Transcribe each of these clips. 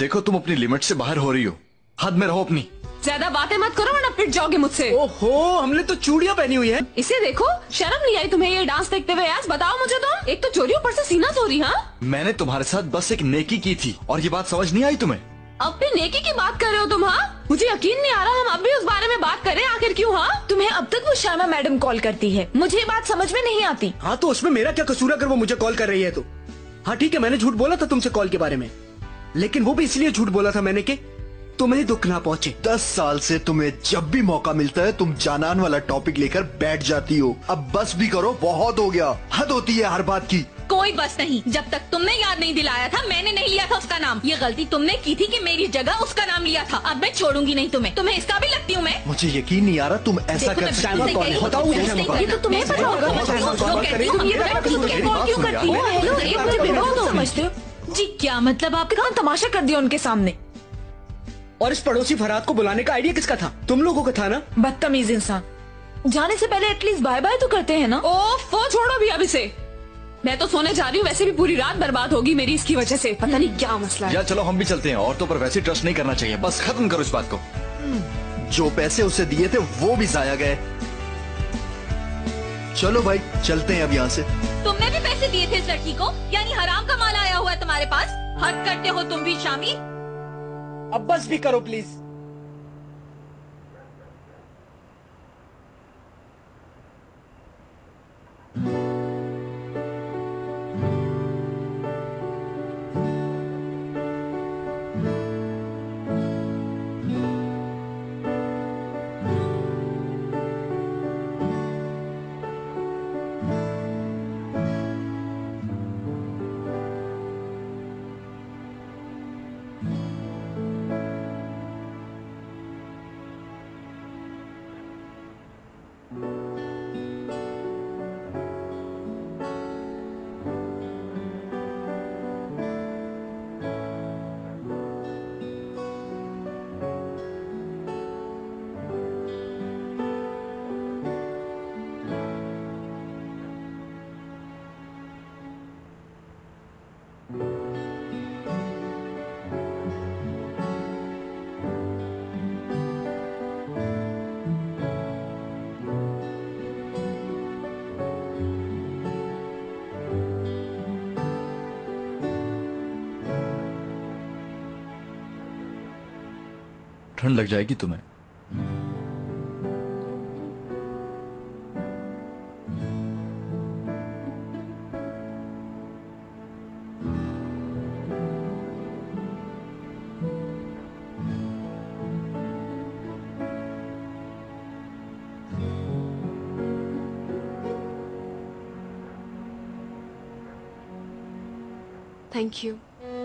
देखो तुम अपनी लिमिट से बाहर हो रही हो, हद में रहो अपनी। ज्यादा बातें मत करो वरना पिट जाओगे मुझसे। ओहो, हमने तो चूड़ियां पहनी हुई है। इसे देखो, शर्म नहीं आई तुम्हें ये डांस देखते हुए? आज बताओ मुझे तुम, एक तो चोरी ऊपर से सीना चोरी। हाँ, मैंने तुम्हारे साथ बस एक नेकी की थी और ये बात समझ नहीं आई तुम्हें? अब भी नेकी की बात कर रहे हो तुम? हाँ, मुझे यकीन नहीं आ रहा हम अब भी उस बारे में बात करें, आखिर क्यों? हाँ, तुम्हें अब तक वो शर्मा मैडम कॉल करती है, मुझे ये बात समझ में नहीं आती। हाँ तो उसमें मेरा क्या कसूर अगर वो मुझे कॉल कर रही है तो? हाँ ठीक है, मैंने झूठ बोला था तुमसे कॉल के बारे में, लेकिन वो भी इसलिए झूठ बोला था मैंने कि तुम्हें दुख ना पहुँचे। 10 साल से तुम्हें जब भी मौका मिलता है तुम जानान वाला टॉपिक लेकर बैठ जाती हो। अब बस भी करो, बहुत हो गया, हद होती है हर बात की। कोई बस नहीं, जब तक तुमने याद नहीं दिलाया था मैंने नहीं लिया था उसका नाम। ये गलती तुमने की थी कि मेरी जगह उसका नाम लिया था। अब मैं छोड़ूंगी नहीं तुम्हें, तुम्हें इसका भी लगती हूँ मैं। मुझे यकीन नहीं आ रहा तुम ऐसा कर सकती हो। ये तो तुम्हें पता होगा, समझते हो जी? क्या मतलब आप? कितना तमाशा कर दिया उनके सामने। और इस पड़ोसी फरहाद को बुलाने का आइडिया किसका था? तुम लोगों का था ना? बदतमीज इंसान, जाने से पहले एटलीस्ट बाय बाय तो करते हैं ना। ओफ, छोड़ो भी अब इसे, मैं तो सोने जा रही हूँ। वैसे भी पूरी रात बर्बाद होगी मेरी इसकी वजह से, पता नहीं क्या मसला है। यार चलो हम भी चलते हैं, औरतों पर वैसे ट्रस्ट नहीं करना चाहिए, बस खत्म करो इस बात को। जो पैसे उसे दिए थे वो भी जाया गए। चलो भाई चलते हैं अब यहाँ से। तुमने भी पैसे दिए थे इस लड़की को, यानी हराम का माल आया हुआ है तुम्हारे पास। हद करते हो तुम भी शामी। अब बस भी करो प्लीज। ठंड लग जाएगी तुम्हें। Thank you.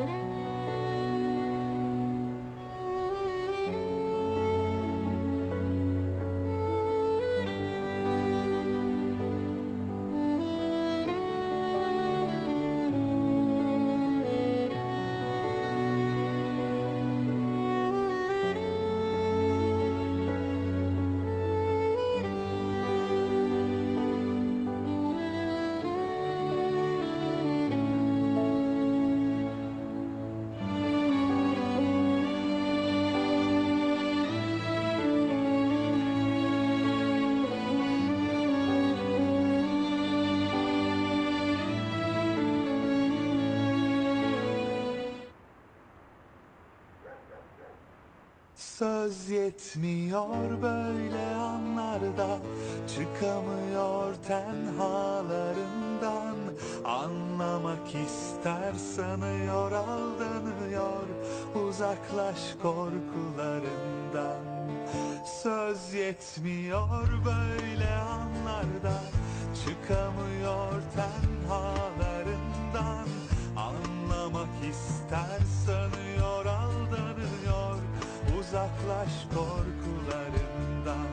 Söz yetmiyor böyle anlarda, çıkamıyor tenhalarından. Anlamak ister sanıyor, aldanıyor, uzaklaş korkularından. Söz yetmiyor böyle anlarda, çıkamıyor tenhalarından. Anlamak ister sanıyor, aldanıyor, uzaklaş korkularından.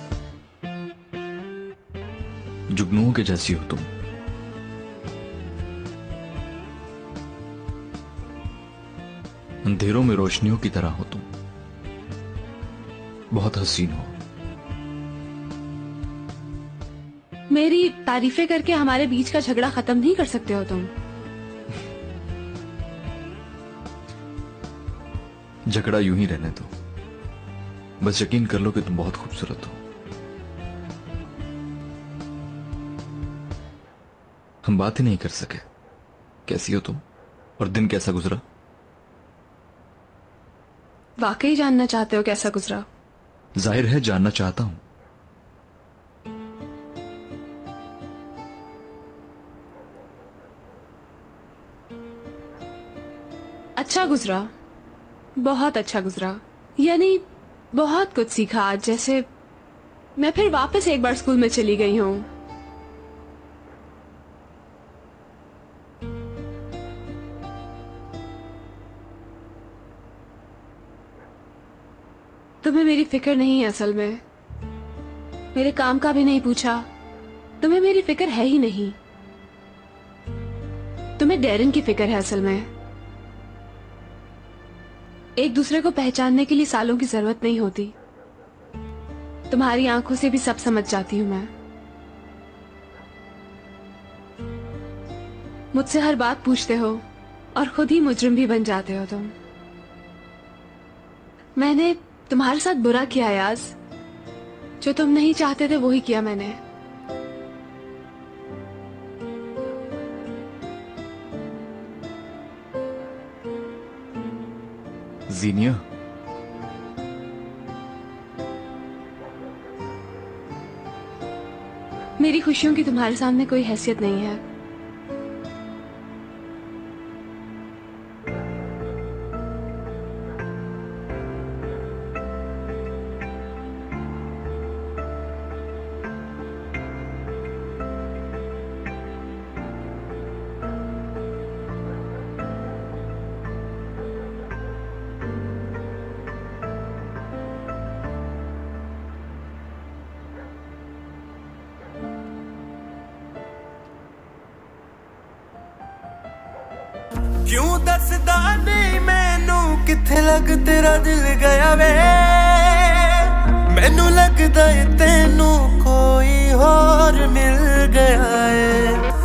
जुगनुओं के जैसी हो तुम। अंधेरों में रोशनियों की तरह हो तुम। बहुत हसीन हो। मेरी तारीफें करके हमारे बीच का झगड़ा खत्म नहीं कर सकते हो तुम? झगड़ा यूं ही रहने दो, बस यकीन कर लो कि तुम बहुत खूबसूरत हो। हम बात ही नहीं कर सके। कैसी हो तुम और दिन कैसा गुजरा? वाकई जानना चाहते हो कैसा गुजरा? जाहिर है जानना चाहता हूं। अच्छा गुजरा, बहुत अच्छा गुजरा। यानी बहुत कुछ सीखा आज। जैसे मैं फिर वापस एक बार स्कूल में चली गई हूं। तुम्हें मेरी फिक्र नहीं है असल में। मेरे काम का भी नहीं पूछा। तुम्हें मेरी फिक्र है ही नहीं। तुम्हें डैरन की फिक्र है असल में। एक दूसरे को पहचानने के लिए सालों की जरूरत नहीं होती। तुम्हारी आंखों से भी सब समझ जाती हूं मैं। मुझसे हर बात पूछते हो और खुद ही मुजरिम भी बन जाते हो तुम। मैंने तुम्हारे साथ बुरा किया याज। जो तुम नहीं चाहते थे वो ही किया मैंने। जीनिया, मेरी खुशियों की तुम्हारे सामने कोई हैसियत नहीं है। क्यों दसदा नहीं मैनू किथे लग तेरा दिल गया वे। मैनू लगदा है तेनू कोई और मिल गया है।